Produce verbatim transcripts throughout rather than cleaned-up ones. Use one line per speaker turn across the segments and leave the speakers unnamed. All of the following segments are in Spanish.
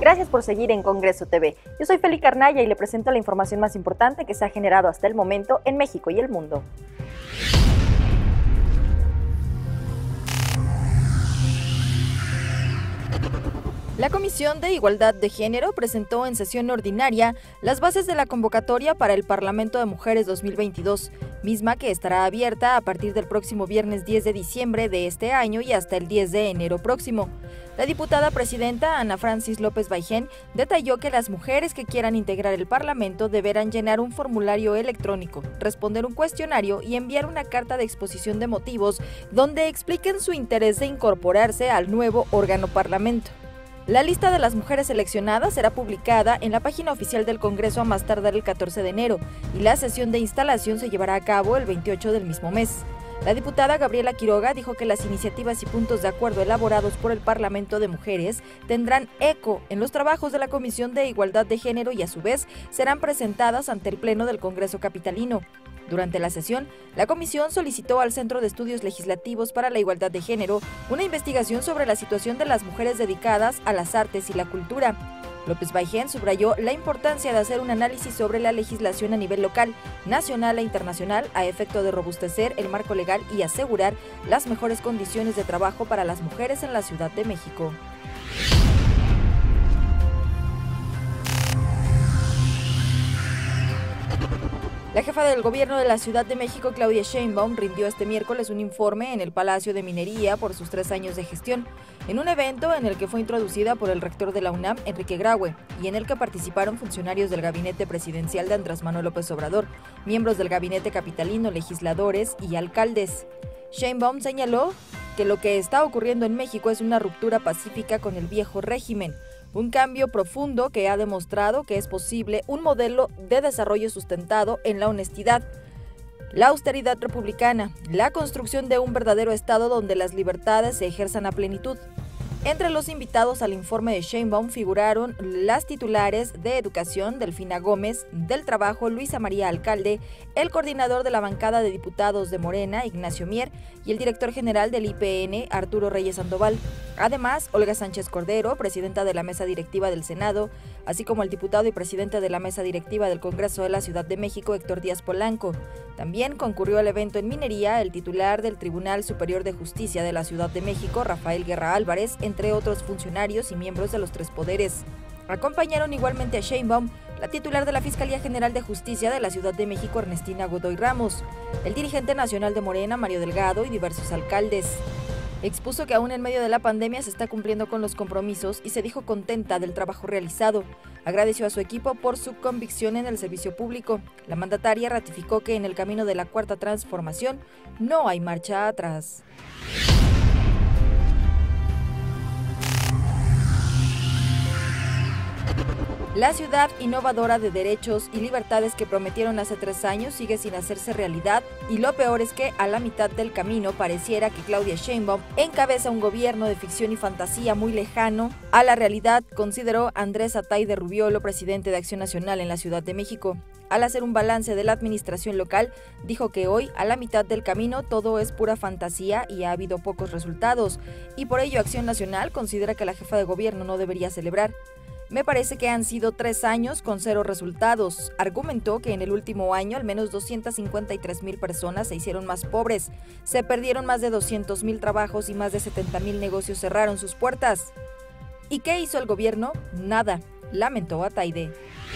Gracias por seguir en Congreso T V. Yo soy Feli Carnaya y le presento la información más importante que se ha generado hasta el momento en México y el mundo. La Comisión de Igualdad de Género presentó en sesión ordinaria las bases de la convocatoria para el Parlamento de Mujeres dos mil veintidós, misma que estará abierta a partir del próximo viernes diez de diciembre de este año y hasta el diez de enero próximo. La diputada presidenta Ana Francis López Baijén detalló que las mujeres que quieran integrar el Parlamento deberán llenar un formulario electrónico, responder un cuestionario y enviar una carta de exposición de motivos donde expliquen su interés de incorporarse al nuevo órgano Parlamento. La lista de las mujeres seleccionadas será publicada en la página oficial del Congreso a más tardar el catorce de enero y la sesión de instalación se llevará a cabo el veintiocho del mismo mes. La diputada Gabriela Quiroga dijo que las iniciativas y puntos de acuerdo elaborados por el Parlamento de Mujeres tendrán eco en los trabajos de la Comisión de Igualdad de Género y a su vez serán presentadas ante el Pleno del Congreso Capitalino. Durante la sesión, la comisión solicitó al Centro de Estudios Legislativos para la Igualdad de Género una investigación sobre la situación de las mujeres dedicadas a las artes y la cultura. López Baijén subrayó la importancia de hacer un análisis sobre la legislación a nivel local, nacional e internacional a efecto de robustecer el marco legal y asegurar las mejores condiciones de trabajo para las mujeres en la Ciudad de México. La jefa del gobierno de la Ciudad de México, Claudia Sheinbaum, rindió este miércoles un informe en el Palacio de Minería por sus tres años de gestión, en un evento en el que fue introducida por el rector de la UNAM, Enrique Graue, y en el que participaron funcionarios del gabinete presidencial de Andrés Manuel López Obrador, miembros del gabinete capitalino, legisladores y alcaldes. Sheinbaum señaló que lo que está ocurriendo en México es una ruptura pacífica con el viejo régimen, un cambio profundo que ha demostrado que es posible un modelo de desarrollo sustentado en la honestidad, la austeridad republicana, la construcción de un verdadero Estado donde las libertades se ejerzan a plenitud. Entre los invitados al informe de Sheinbaum figuraron las titulares de Educación, Delfina Gómez, del Trabajo, Luisa María Alcalde, el coordinador de la bancada de diputados de Morena, Ignacio Mier, y el director general del I P N, Arturo Reyes Sandoval. Además, Olga Sánchez Cordero, presidenta de la mesa directiva del Senado, así como el diputado y presidente de la mesa directiva del Congreso de la Ciudad de México, Héctor Díaz Polanco. También concurrió al evento en Minería el titular del Tribunal Superior de Justicia de la Ciudad de México, Rafael Guerra Álvarez, entre otros funcionarios y miembros de los tres poderes. Acompañaron igualmente a Sheinbaum la titular de la Fiscalía General de Justicia de la Ciudad de México, Ernestina Godoy Ramos, el dirigente nacional de Morena, Mario Delgado, y diversos alcaldes. Expuso que aún en medio de la pandemia se está cumpliendo con los compromisos y se dijo contenta del trabajo realizado. Agradeció a su equipo por su convicción en el servicio público. La mandataria ratificó que en el camino de la Cuarta Transformación no hay marcha atrás. La ciudad innovadora de derechos y libertades que prometieron hace tres años sigue sin hacerse realidad y lo peor es que a la mitad del camino pareciera que Claudia Sheinbaum encabeza un gobierno de ficción y fantasía muy lejano a la realidad, consideró Andrés Atay de Rubiolo, presidente de Acción Nacional en la Ciudad de México. Al hacer un balance de la administración local, dijo que hoy, a la mitad del camino, todo es pura fantasía y ha habido pocos resultados, y por ello Acción Nacional considera que la jefa de gobierno no debería celebrar. Me parece que han sido tres años con cero resultados. Argumentó que en el último año al menos doscientas cincuenta y tres mil personas se hicieron más pobres, se perdieron más de doscientos mil trabajos y más de setenta mil negocios cerraron sus puertas. ¿Y qué hizo el gobierno? Nada, lamentó Ataide.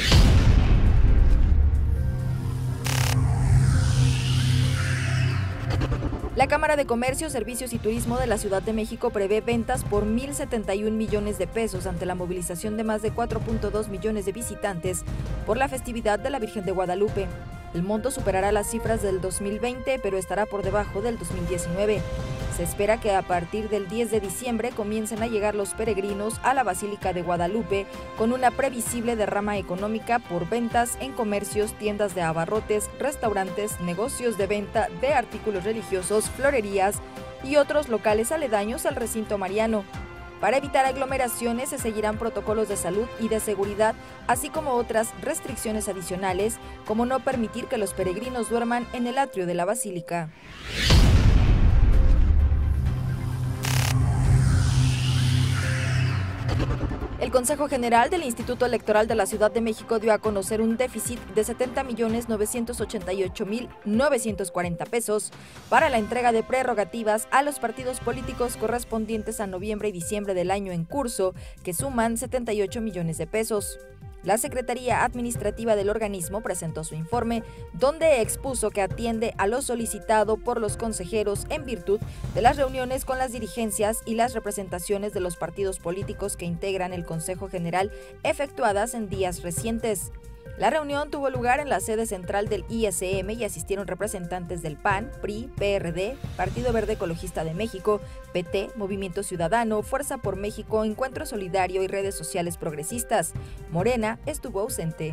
La Cámara de Comercio, Servicios y Turismo de la Ciudad de México prevé ventas por mil setenta y un millones de pesos ante la movilización de más de cuatro punto dos millones de visitantes por la festividad de la Virgen de Guadalupe. El monto superará las cifras del dos mil veinte, pero estará por debajo del dos mil diecinueve. Se espera que a partir del diez de diciembre comiencen a llegar los peregrinos a la Basílica de Guadalupe con una previsible derrama económica por ventas en comercios, tiendas de abarrotes, restaurantes, negocios de venta de artículos religiosos, florerías y otros locales aledaños al recinto mariano. Para evitar aglomeraciones se seguirán protocolos de salud y de seguridad, así como otras restricciones adicionales, como no permitir que los peregrinos duerman en el atrio de la basílica. El Consejo General del Instituto Electoral de la Ciudad de México dio a conocer un déficit de setenta millones novecientos ochenta y ocho mil novecientos cuarenta pesos para la entrega de prerrogativas a los partidos políticos correspondientes a noviembre y diciembre del año en curso, que suman setenta y ocho millones de pesos. La Secretaría Administrativa del organismo presentó su informe, donde expuso que atiende a lo solicitado por los consejeros en virtud de las reuniones con las dirigencias y las representaciones de los partidos políticos que integran el Consejo General efectuadas en días recientes. La reunión tuvo lugar en la sede central del I S M y asistieron representantes del P A N, P R I, P R D, Partido Verde Ecologista de México, P T, Movimiento Ciudadano, Fuerza por México, Encuentro Solidario y redes sociales progresistas. Morena estuvo ausente.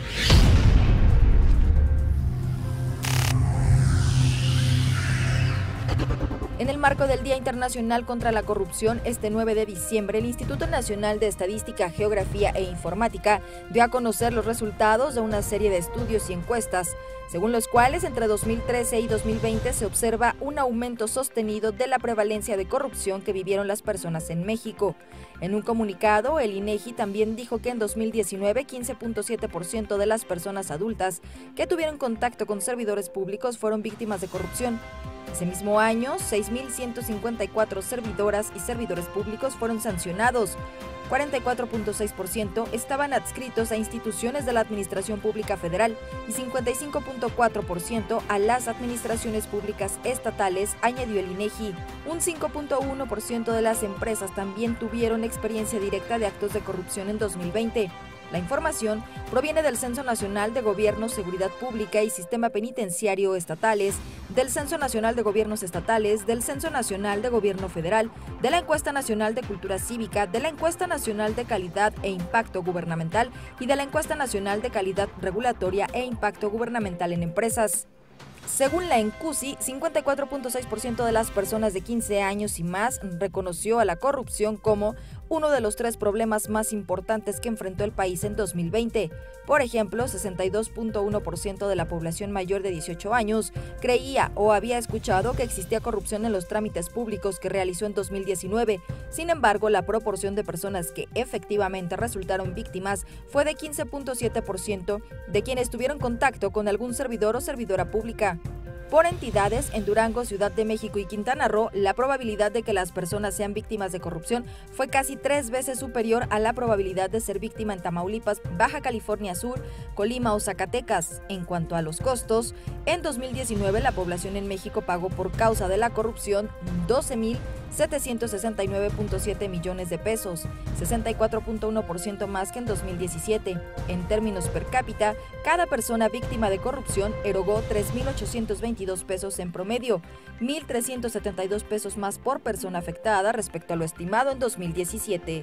En el marco del Día Internacional contra la Corrupción, este nueve de diciembre, el Instituto Nacional de Estadística, Geografía e Informática dio a conocer los resultados de una serie de estudios y encuestas, según los cuales entre dos mil trece y dos mil veinte se observa un aumento sostenido de la prevalencia de corrupción que vivieron las personas en México. En un comunicado, el INEGI también dijo que en dos mil diecinueve, quince punto siete por ciento de las personas adultas que tuvieron contacto con servidores públicos fueron víctimas de corrupción. Ese mismo año, seis mil ciento cincuenta y cuatro servidoras y servidores públicos fueron sancionados. cuarenta y cuatro punto seis por ciento estaban adscritos a instituciones de la Administración Pública Federal y cincuenta y cinco punto cuatro por ciento a las administraciones públicas estatales, añadió el INEGI. Un cinco punto uno por ciento de las empresas también tuvieron experiencia directa de actos de corrupción en dos mil veinte. La información proviene del Censo Nacional de Gobierno, Seguridad Pública y Sistema Penitenciario estatales, del Censo Nacional de Gobiernos Estatales, del Censo Nacional de Gobierno Federal, de la Encuesta Nacional de Cultura Cívica, de la Encuesta Nacional de Calidad e Impacto Gubernamental y de la Encuesta Nacional de Calidad Regulatoria e Impacto Gubernamental en Empresas. Según la ENCUSI, cincuenta y cuatro punto seis por ciento de las personas de quince años y más reconoció a la corrupción como uno de los tres problemas más importantes que enfrentó el país en dos mil veinte. Por ejemplo, sesenta y dos punto uno por ciento de la población mayor de dieciocho años creía o había escuchado que existía corrupción en los trámites públicos que realizó en dos mil diecinueve. Sin embargo, la proporción de personas que efectivamente resultaron víctimas fue de quince punto siete por ciento de quienes tuvieron contacto con algún servidor o servidora pública. Por entidades, en Durango, Ciudad de México y Quintana Roo, la probabilidad de que las personas sean víctimas de corrupción fue casi tres veces superior a la probabilidad de ser víctima en Tamaulipas, Baja California Sur, Colima o Zacatecas. En cuanto a los costos, en dos mil diecinueve la población en México pagó por causa de la corrupción doce mil setecientos sesenta y nueve punto siete millones de pesos, sesenta y cuatro punto uno por ciento más que en dos mil diecisiete. En términos per cápita, cada persona víctima de corrupción erogó tres mil ochocientos veintidós pesos en promedio, mil trescientos setenta y dos pesos más por persona afectada respecto a lo estimado en dos mil diecisiete.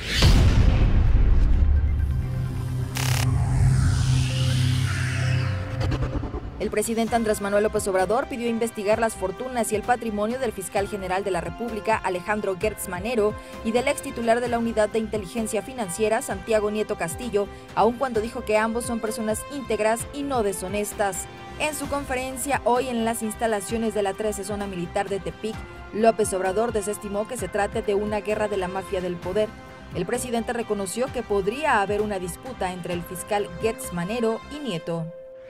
El presidente Andrés Manuel López Obrador pidió investigar las fortunas y el patrimonio del fiscal general de la República, Alejandro Gertz Manero, y del ex titular de la Unidad de Inteligencia Financiera, Santiago Nieto Castillo, aun cuando dijo que ambos son personas íntegras y no deshonestas. En su conferencia hoy en las instalaciones de la trece Zona Militar de Tepic, López Obrador desestimó que se trate de una guerra de la mafia del poder. El presidente reconoció que podría haber una disputa entre el fiscal Gertz Manero y Nieto.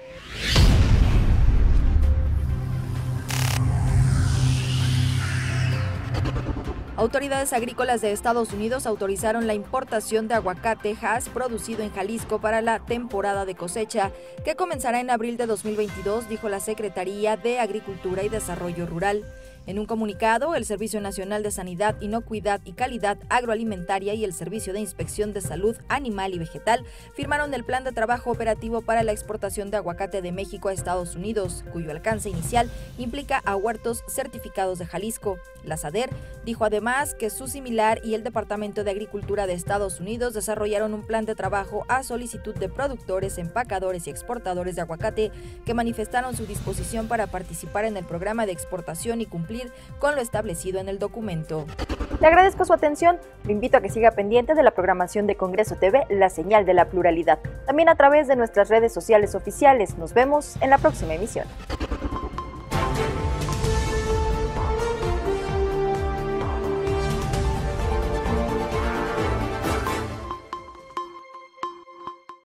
Autoridades agrícolas de Estados Unidos autorizaron la importación de aguacate Hass producido en Jalisco para la temporada de cosecha, que comenzará en abril de dos mil veintidós, dijo la Secretaría de Agricultura y Desarrollo Rural. En un comunicado, el Servicio Nacional de Sanidad, Inocuidad y Calidad Agroalimentaria y el Servicio de Inspección de Salud Animal y Vegetal firmaron el Plan de Trabajo Operativo para la exportación de aguacate de México a Estados Unidos, cuyo alcance inicial implica a huertos certificados de Jalisco. La SADER dijo además que su similar y el Departamento de Agricultura de Estados Unidos desarrollaron un plan de trabajo a solicitud de productores, empacadores y exportadores de aguacate que manifestaron su disposición para participar en el programa de exportación y cumplir con lo establecido en el documento. Le agradezco su atención, lo invito a que siga pendiente de la programación de Congreso T V, la señal de la pluralidad, también a través de nuestras redes sociales oficiales. Nos vemos en la próxima emisión.